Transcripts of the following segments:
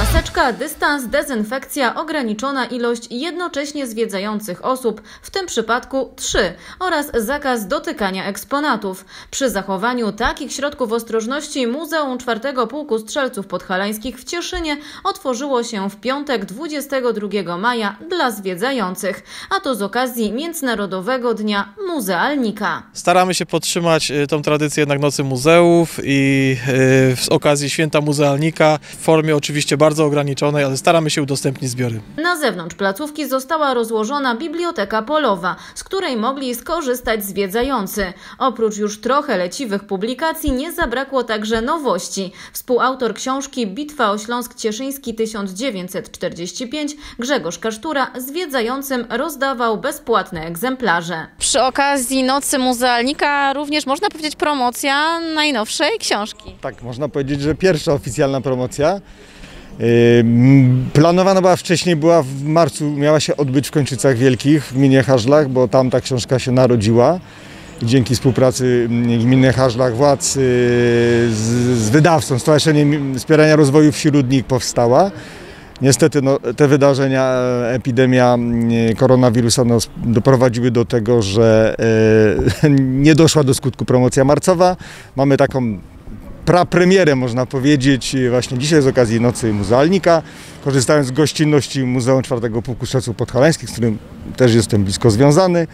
Maseczka, dystans, dezynfekcja, ograniczona ilość jednocześnie zwiedzających osób, w tym przypadku 3, oraz zakaz dotykania eksponatów. Przy zachowaniu takich środków ostrożności Muzeum IV Pułku Strzelców Podhalańskich w Cieszynie otworzyło się w piątek 22 maja dla zwiedzających, a to z okazji Międzynarodowego Dnia Muzealnika. Staramy się podtrzymać tą tradycję jednak Nocy Muzeów i z okazji Święta Muzealnika w formie oczywiście bardzo ograniczonej, ale staramy się udostępnić zbiory. Na zewnątrz placówki została rozłożona biblioteka polowa, z której mogli skorzystać zwiedzający. Oprócz już trochę leciwych publikacji nie zabrakło także nowości. Współautor książki Bitwa o Śląsk Cieszyński 1945 Grzegorz Kasztura zwiedzającym rozdawał bezpłatne egzemplarze. Przy okazji Nocy Muzealnika również można powiedzieć promocja najnowszej książki. Tak, można powiedzieć, że pierwsza oficjalna promocja. Planowana była wcześniej, w marcu, miała się odbyć w Kończycach Wielkich, w gminie Hażlach, bo tam ta książka się narodziła. Dzięki współpracy gminy Hażlach, władz z wydawcą, Stowarzyszeniem Wspierania Rozwoju Wsi Rudnik powstała. Niestety te wydarzenia, epidemia koronawirusa doprowadziły do tego, że nie doszła do skutku promocja marcowa. Mamy taką prapremierę, można powiedzieć, właśnie dzisiaj z okazji Nocy Muzealnika, korzystając z gościnności Muzeum IV Pułku Strzelców Podhalańskich, z którym też jestem blisko związany.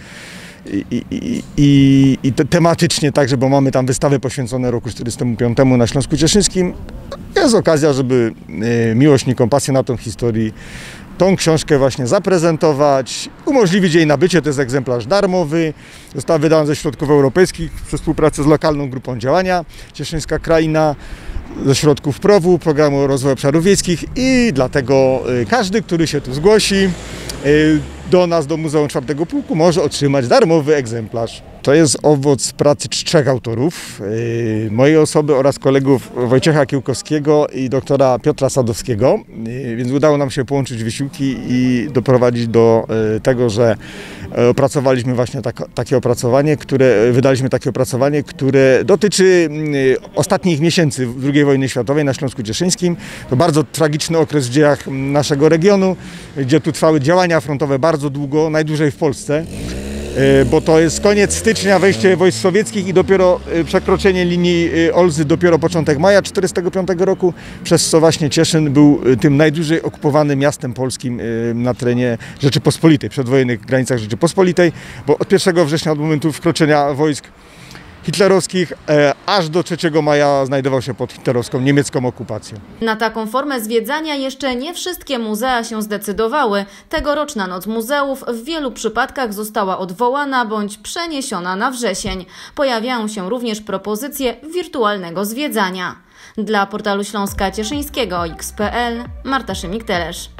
I tematycznie także, bo mamy tam wystawę poświęconą roku 1945 na Śląsku Cieszyńskim. Jest okazja, żeby miłośnikom, pasjonatom historii tą książkę właśnie zaprezentować, umożliwić jej nabycie. To jest egzemplarz darmowy. Została wydana ze środków europejskich przy współpracy z lokalną grupą działania Cieszyńska Kraina, ze środków PROW-u, Programu Rozwoju Obszarów Wiejskich, i dlatego każdy, który się tu zgłosi do nas, do Muzeum IV Pułku, może otrzymać darmowy egzemplarz. To jest owoc pracy 3 autorów, mojej osoby oraz kolegów Wojciecha Kiełkowskiego i doktora Piotra Sadowskiego, więc udało nam się połączyć wysiłki i doprowadzić do tego, że opracowaliśmy właśnie wydaliśmy takie opracowanie, które dotyczy ostatnich miesięcy II wojny światowej na Śląsku Cieszyńskim. To bardzo tragiczny okres w dziejach naszego regionu, gdzie tu trwały działania frontowe bardzo długo, najdłużej w Polsce. Bo to jest koniec stycznia, wejście wojsk sowieckich i dopiero przekroczenie linii Olzy dopiero początek maja 1945 roku, przez co właśnie Cieszyn był tym najdłużej okupowanym miastem polskim na terenie Rzeczypospolitej, przedwojennych granicach Rzeczypospolitej, bo od 1 września, od momentu wkroczenia wojsk hitlerowskich, aż do 3 maja znajdował się pod hitlerowską niemiecką okupacją. Na taką formę zwiedzania jeszcze nie wszystkie muzea się zdecydowały. Tegoroczna Noc Muzeów w wielu przypadkach została odwołana bądź przeniesiona na wrzesień. Pojawiają się również propozycje wirtualnego zwiedzania. Dla portalu Śląska Cieszyńskiego XPL Marta Szymik-Telesz.